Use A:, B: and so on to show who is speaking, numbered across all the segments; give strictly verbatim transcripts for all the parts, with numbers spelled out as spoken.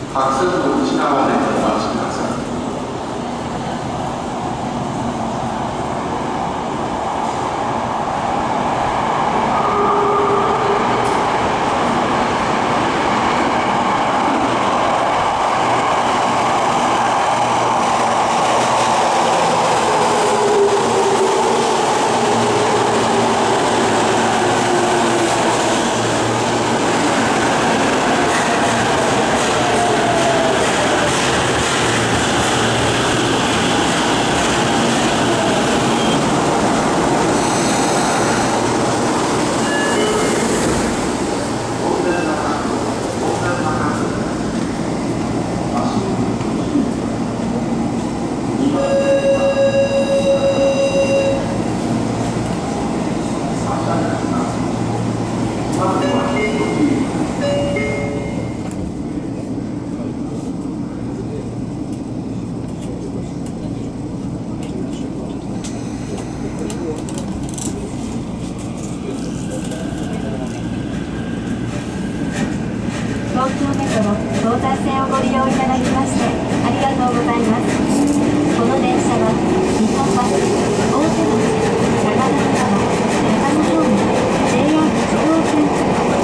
A: 白線の内側でお待ちください。
B: 東京メトロ東西線をご利用いただきましてありがとうございます。この電車は日本橋、大手町、長野川、中野方面 ジェイアール 中央線中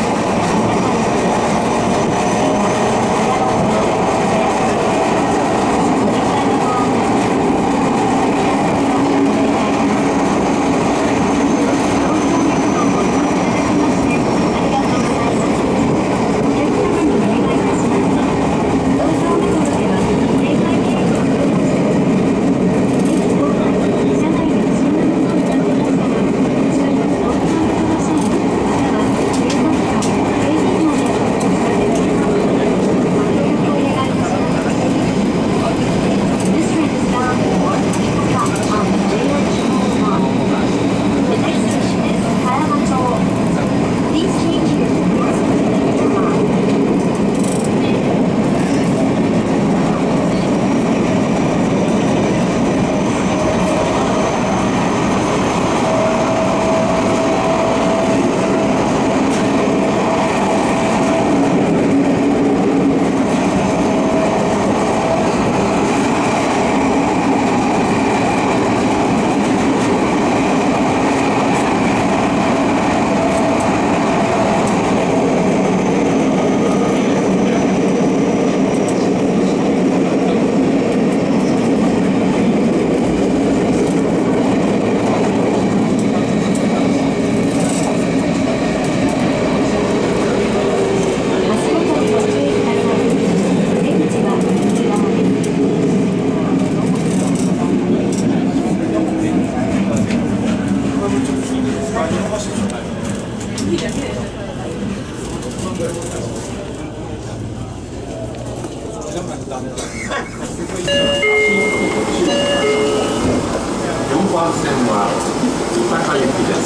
B: よんばん線は三鷹行きです。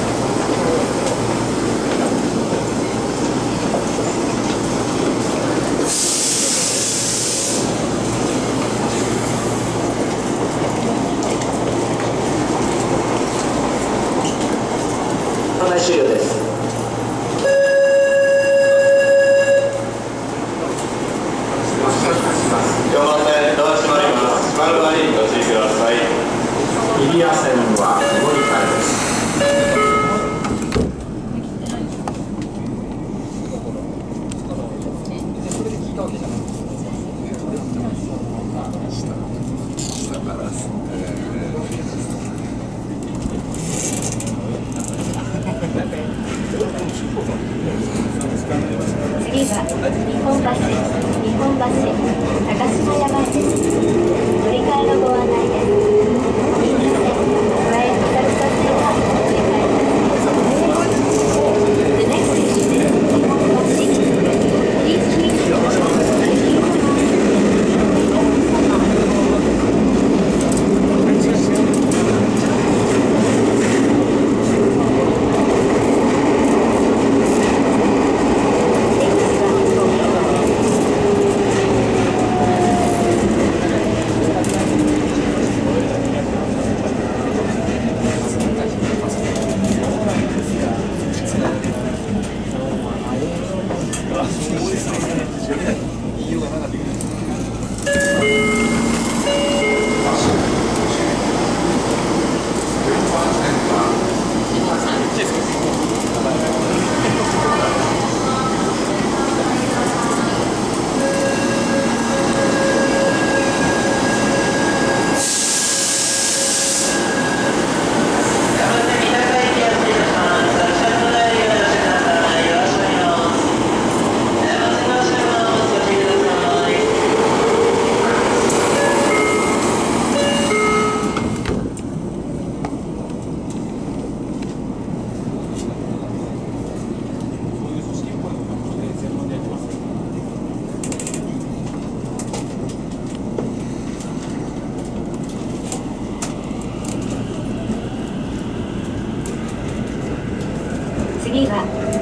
C: 案内終了です。
D: よんばん線ドア閉まります。閉まる前にご注意ください。
A: 日比谷線は上り換えです。
B: 次は日本橋、日本橋、高島屋前です。乗り換えのご案内です。新幹線、小江浅草線は乗り換えです。The next station is 日本橋。Please change your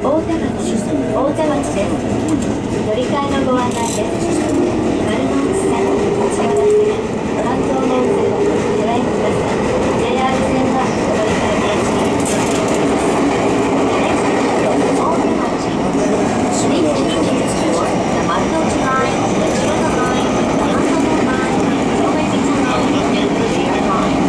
B: 大手町、大手町です。乗り換えのご案内です。丸の内線、千代田線、関東門線をご覧ください。ジェイアール 線はお乗り換えです。大手町。Please change for the Marunouchi line, the Chiyoda line, the Kanto line, the Uematsu line, and the J R line.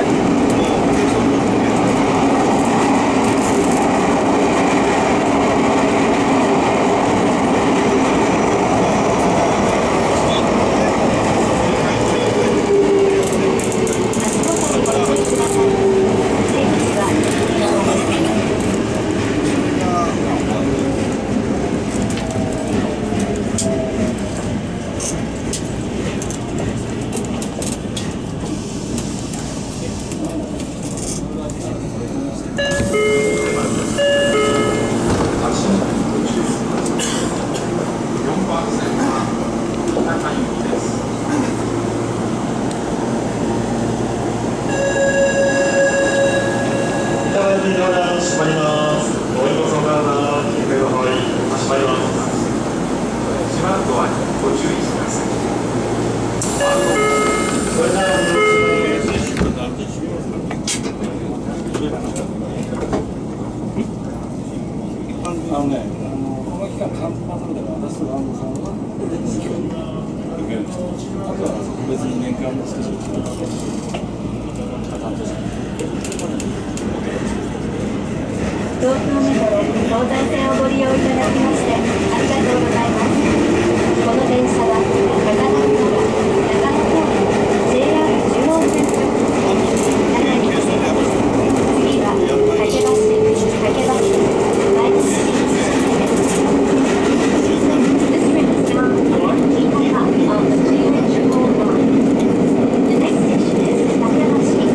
B: 東京メトロ東西線をご利用いただきましてありがとうございます。この電車は高田から長野方面 ジェイアール 中央線直長野に停車です。次は竹橋、竹橋、前橋、新です。This train is bound for Niigata on theジェイアール 中央line. The next station is 竹橋。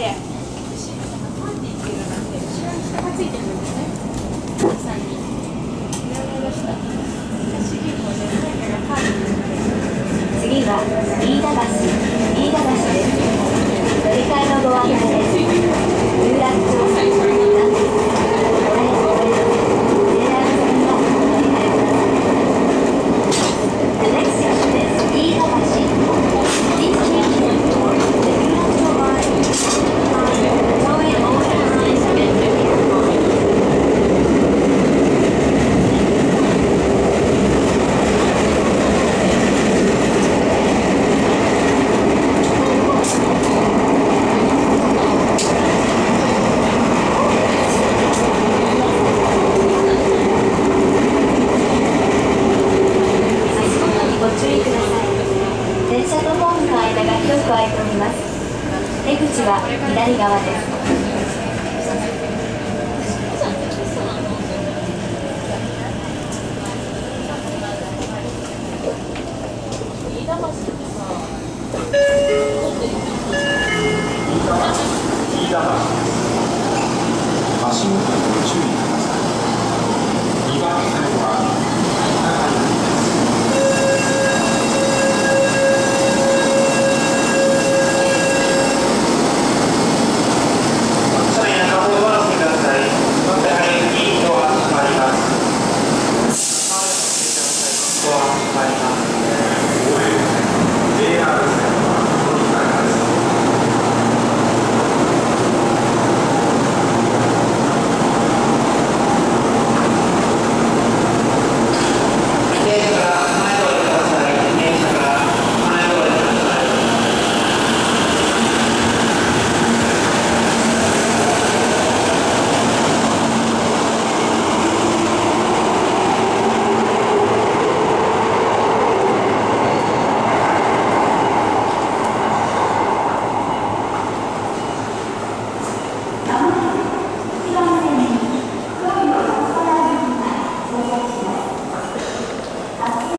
C: て下がついてるんですね。さんに
B: 次は飯田橋、飯田橋です。乗り換えのご案内です。有楽町線なんです。お早くお降りの際、ジェイアール 線はお乗り換えください。The next station is 飯田橋。Please change your door to the 有楽町line. Enjoy all times and good. ご注意ください。電車とホームの間が広く空いております。出口は左側です。
C: 飯田橋ってさ